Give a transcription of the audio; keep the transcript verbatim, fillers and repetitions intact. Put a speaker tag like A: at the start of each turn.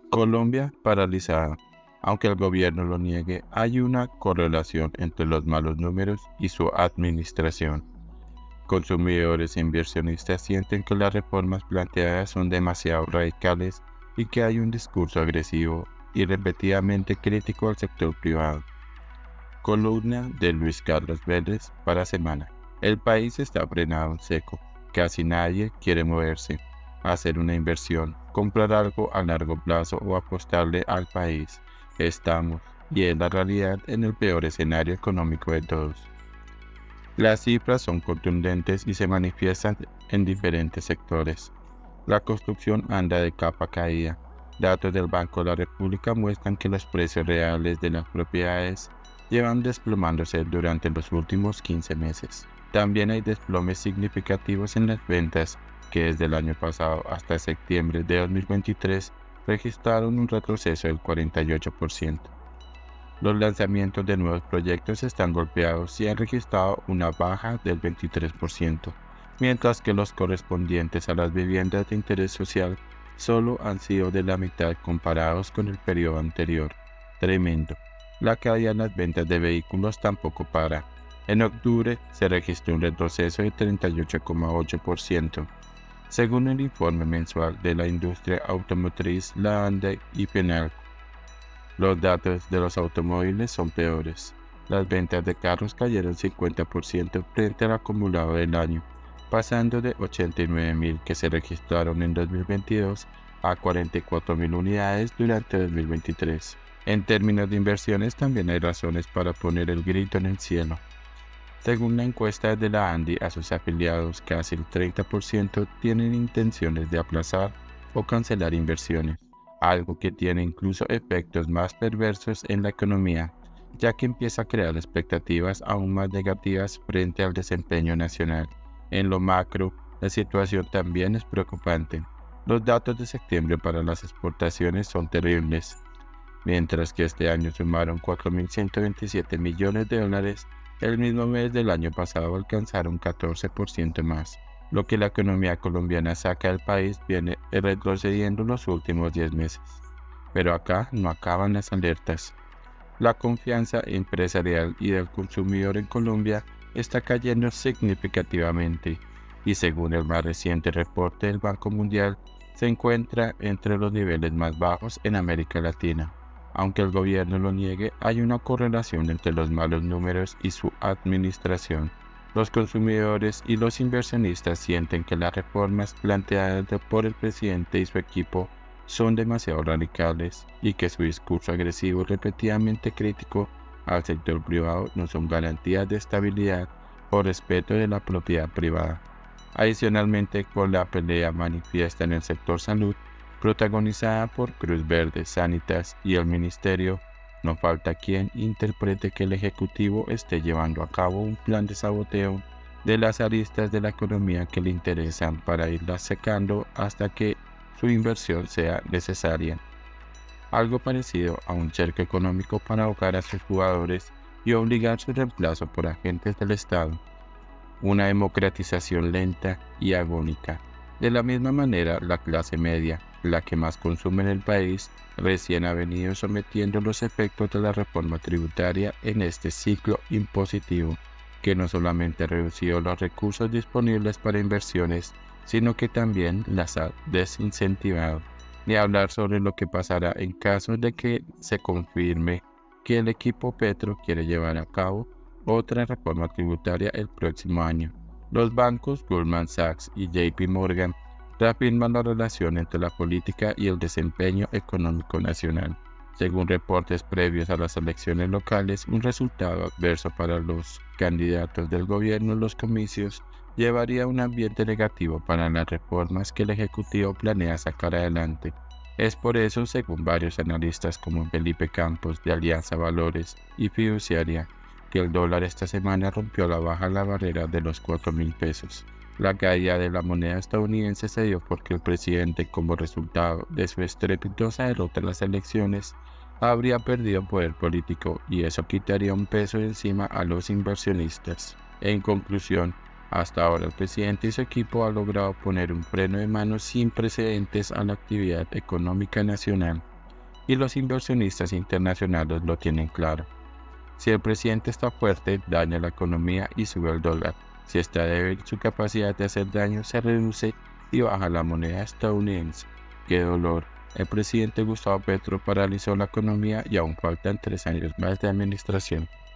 A: Colombia paralizada. Aunque el gobierno lo niegue, hay una correlación entre los malos números y su administración. Consumidores e inversionistas sienten que las reformas planteadas son demasiado radicales y que hay un discurso agresivo y repetidamente crítico al sector privado. Columna de Luis Carlos Vélez para Semana. El país está frenado en seco. Casi nadie quiere moverse, hacer una inversión, comprar algo a largo plazo o apostarle al país. Estamos, y es la realidad, en el peor escenario económico de todos. Las cifras son contundentes y se manifiestan en diferentes sectores. La construcción anda de capa caída. Datos del Banco de la República muestran que los precios reales de las propiedades llevan desplomándose durante los últimos quince meses. También hay desplomes significativos en las ventas, que desde el año pasado hasta septiembre de dos mil veintitrés registraron un retroceso del cuarenta y ocho por ciento. Los lanzamientos de nuevos proyectos están golpeados y han registrado una baja del veintitrés por ciento, mientras que los correspondientes a las viviendas de interés social solo han sido de la mitad comparados con el periodo anterior. Tremendo. La caída en las ventas de vehículos tampoco para. En octubre se registró un retroceso de treinta y ocho coma ocho por ciento. Según el informe mensual de la industria automotriz, la ANDE y Penalco, los datos de los automóviles son peores. Las ventas de carros cayeron cincuenta por ciento frente al acumulado del año, pasando de ochenta y nueve mil que se registraron en dos mil veintidós a cuarenta y cuatro mil unidades durante dos mil veintitrés. En términos de inversiones también hay razones para poner el grito en el cielo. Según la encuesta de la ANDI a sus afiliados, casi el treinta por ciento tienen intenciones de aplazar o cancelar inversiones, algo que tiene incluso efectos más perversos en la economía, ya que empieza a crear expectativas aún más negativas frente al desempeño nacional. En lo macro, la situación también es preocupante. Los datos de septiembre para las exportaciones son terribles. Mientras que este año sumaron cuatro mil ciento veintisiete millones de dólares, el mismo mes del año pasado alcanzaron catorce por ciento más. Lo que la economía colombiana saca del país viene retrocediendo los últimos diez meses. Pero acá no acaban las alertas. La confianza empresarial y del consumidor en Colombia está cayendo significativamente y, según el más reciente reporte del Banco Mundial, se encuentra entre los niveles más bajos en América Latina. Aunque el gobierno lo niegue, hay una correlación entre los malos números y su administración. Los consumidores y los inversionistas sienten que las reformas planteadas por el presidente y su equipo son demasiado radicales y que su discurso agresivo y repetidamente crítico al sector privado no son garantías de estabilidad o respeto de la propiedad privada. Adicionalmente, con la pelea manifiesta en el sector salud, protagonizada por Cruz Verde, Sanitas y el Ministerio, no falta quien interprete que el Ejecutivo esté llevando a cabo un plan de saboteo de las aristas de la economía que le interesan para irlas secando hasta que su inversión sea necesaria. Algo parecido a un cerco económico para ahogar a sus jugadores y obligar su reemplazo por agentes del Estado. Una democratización lenta y agónica. De la misma manera, la clase media, la que más consume en el país, recién ha venido sometiendo los efectos de la reforma tributaria en este ciclo impositivo, que no solamente ha reducido los recursos disponibles para inversiones, sino que también las ha desincentivado. Ni hablar sobre lo que pasará en caso de que se confirme que el equipo Petro quiere llevar a cabo otra reforma tributaria el próximo año. Los bancos Goldman Sachs y J P Morgan reafirman la relación entre la política y el desempeño económico nacional. Según reportes previos a las elecciones locales, un resultado adverso para los candidatos del gobierno en los comicios llevaría a un ambiente negativo para las reformas que el Ejecutivo planea sacar adelante. Es por eso, según varios analistas como Felipe Campos de Alianza Valores y Fiduciaria, que el dólar esta semana rompió a la baja la barrera de los cuatro mil pesos. La caída de la moneda estadounidense se dio porque el presidente, como resultado de su estrepitosa derrota en las elecciones, habría perdido poder político y eso quitaría un peso de encima a los inversionistas. En conclusión, hasta ahora el presidente y su equipo han logrado poner un freno de mano sin precedentes a la actividad económica nacional. y los inversionistas internacionales lo tienen claro. Si el presidente está fuerte, daña la economía y sube el dólar. Si está débil, su capacidad de hacer daño se reduce y baja la moneda estadounidense. ¡Qué dolor! El presidente Gustavo Petro paralizó la economía y aún faltan tres años más de administración.